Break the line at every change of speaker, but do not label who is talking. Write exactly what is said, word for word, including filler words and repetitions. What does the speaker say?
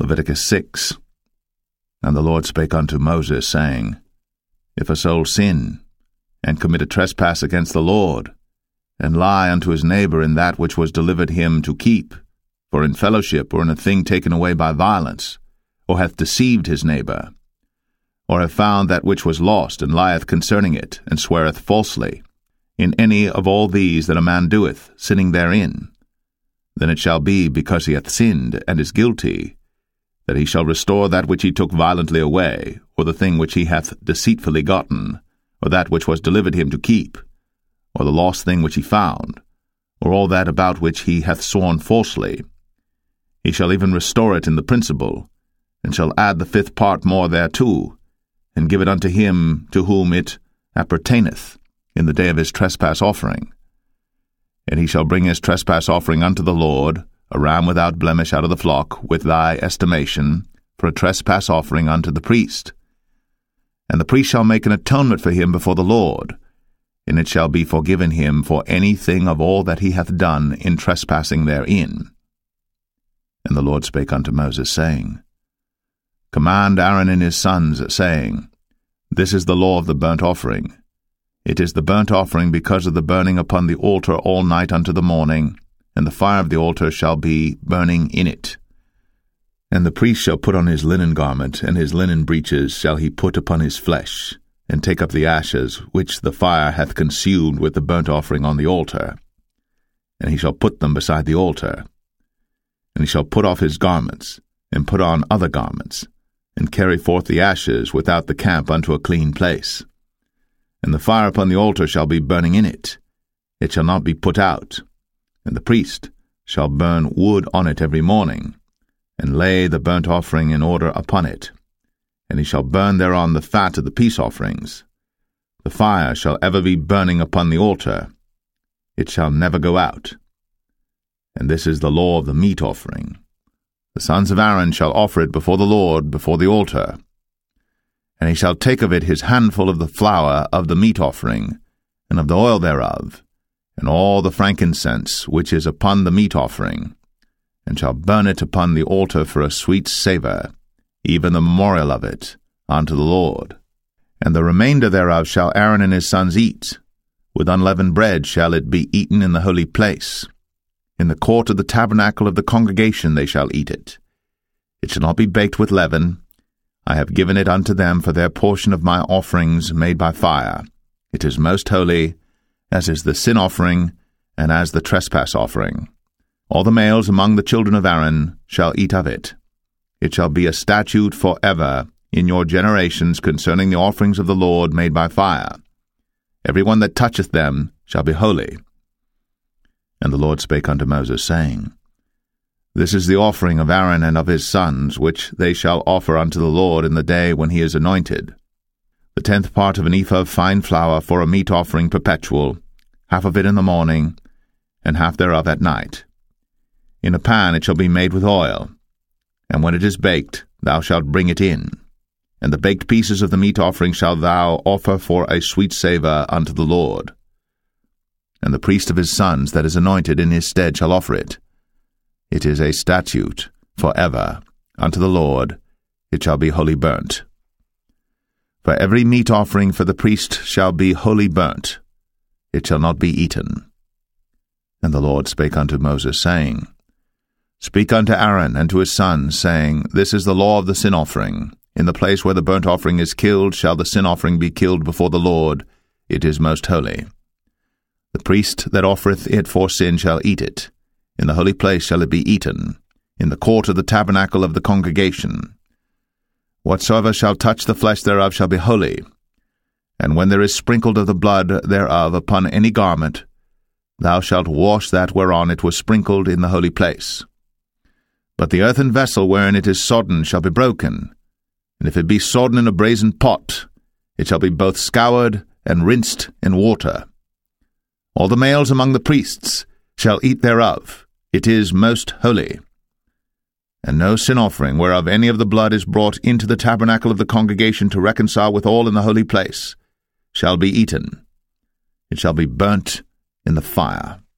Leviticus six. And the Lord spake unto Moses, saying, If a soul sin, and commit a trespass against the Lord, and lie unto his neighbor in that which was delivered him to keep, for in fellowship or in a thing taken away by violence, or hath deceived his neighbor, or have found that which was lost, and lieth concerning it, and sweareth falsely, in any of all these that a man doeth, sinning therein, then it shall be, because he hath sinned, and is guilty, that he shall restore that which he took violently away, or the thing which he hath deceitfully gotten, or that which was delivered him to keep, or the lost thing which he found, or all that about which he hath sworn falsely. He shall even restore it in the principal, and shall add the fifth part more thereto, and give it unto him to whom it appertaineth, in the day of his trespass offering. And he shall bring his trespass offering unto the Lord, a ram without blemish out of the flock, with thy estimation, for a trespass offering unto the priest. And the priest shall make an atonement for him before the Lord, and it shall be forgiven him for any thing of all that he hath done in trespassing therein. And the Lord spake unto Moses, saying, Command Aaron and his sons, saying, This is the law of the burnt offering. It is the burnt offering because of the burning upon the altar all night unto the morning, and the fire of the altar shall be burning in it. And the priest shall put on his linen garment, and his linen breeches shall he put upon his flesh, and take up the ashes which the fire hath consumed with the burnt offering on the altar. And he shall put them beside the altar. And he shall put off his garments, and put on other garments, and carry forth the ashes without the camp unto a clean place. And the fire upon the altar shall be burning in it. It shall not be put out. And the priest shall burn wood on it every morning, and lay the burnt offering in order upon it. And he shall burn thereon the fat of the peace offerings. The fire shall ever be burning upon the altar. It shall never go out. And this is the law of the meat offering. The sons of Aaron shall offer it before the Lord, before the altar. And he shall take of it his handful of the flour of the meat offering, and of the oil thereof, and all the frankincense which is upon the meat offering, and shall burn it upon the altar for a sweet savour, even the memorial of it, unto the Lord. And the remainder thereof shall Aaron and his sons eat. With unleavened bread shall it be eaten in the holy place. In the court of the tabernacle of the congregation they shall eat it. It shall not be baked with leaven. I have given it unto them for their portion of my offerings made by fire. It is most holy, as is the sin offering, and as the trespass offering. All the males among the children of Aaron shall eat of it. It shall be a statute for ever in your generations concerning the offerings of the Lord made by fire. Every one that toucheth them shall be holy. And the Lord spake unto Moses, saying, This is the offering of Aaron and of his sons, which they shall offer unto the Lord in the day when he is anointed. The tenth part of an ephah of fine flour for a meat offering perpetual, half of it in the morning, and half thereof at night. In a pan it shall be made with oil, and when it is baked, thou shalt bring it in. And the baked pieces of the meat offering shalt thou offer for a sweet savour unto the Lord. And the priest of his sons that is anointed in his stead shall offer it. It is a statute for ever unto the Lord. It shall be wholly burnt. For every meat offering for the priest shall be wholly burnt. It shall not be eaten. And the Lord spake unto Moses, saying, Speak unto Aaron and to his sons, saying, This is the law of the sin offering. In the place where the burnt offering is killed shall the sin offering be killed before the Lord. It is most holy. The priest that offereth it for sin shall eat it. In the holy place shall it be eaten, in the court of the tabernacle of the congregation. Whatsoever shall touch the flesh thereof shall be holy. And when there is sprinkled of the blood thereof upon any garment, thou shalt wash that whereon it was sprinkled in the holy place. But the earthen vessel wherein it is sodden shall be broken, and if it be sodden in a brazen pot, it shall be both scoured and rinsed in water. All the males among the priests shall eat thereof. It is most holy. And no sin offering whereof any of the blood is brought into the tabernacle of the congregation to reconcile with all in the holy place shall be eaten. It shall be burnt in the fire.